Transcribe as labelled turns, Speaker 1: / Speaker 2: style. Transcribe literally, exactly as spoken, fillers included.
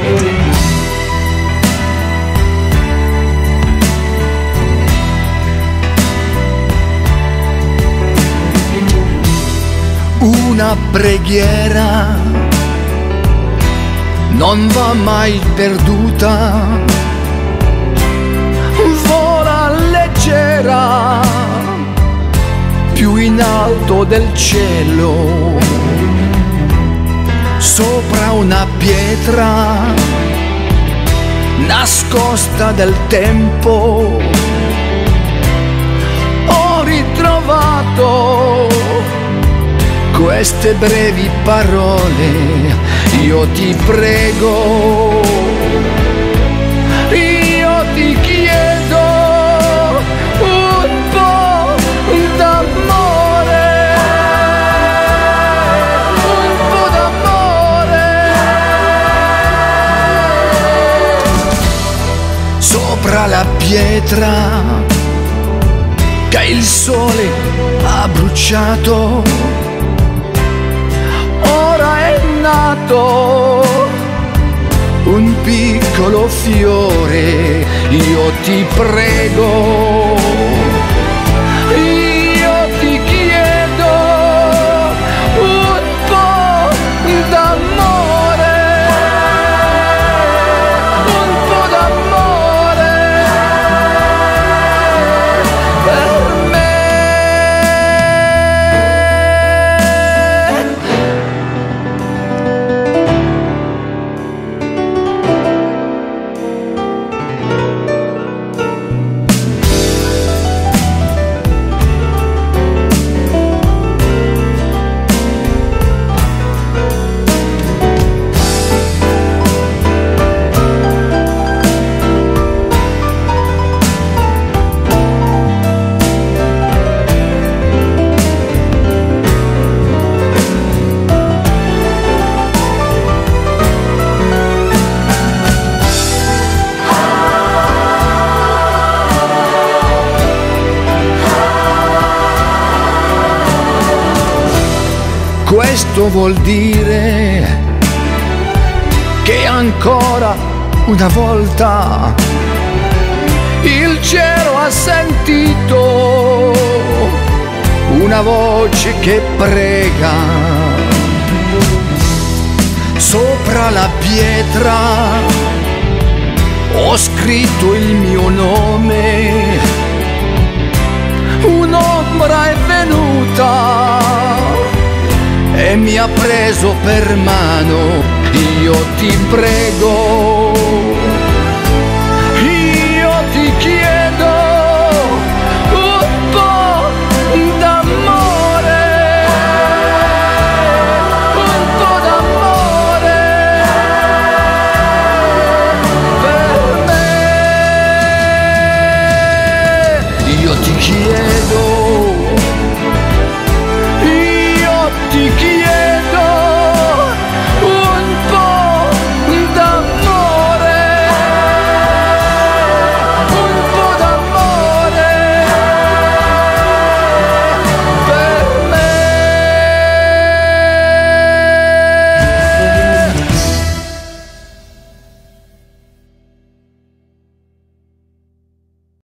Speaker 1: Una preghiera non va mai perduta, vola leggera più in alto del cielo, sopra una pietra nascosta del tempo. Ho ritrovato queste brevi parole, io ti prego, io ti chiedo un po' d'amore, un po' d'amore. Sopra la pietra che il sole ha bruciato, è nato un piccolo fiore. Io ti prego, io ti chiedo un po' d'amore, un po' d'amore per me. Questo vuol dire che ancora una volta il cielo ha sentito una voce che prega. Sopra la pietra ho scritto il mio nome, un'ombra è venuta e mi ha preso per mano. Io ti prego,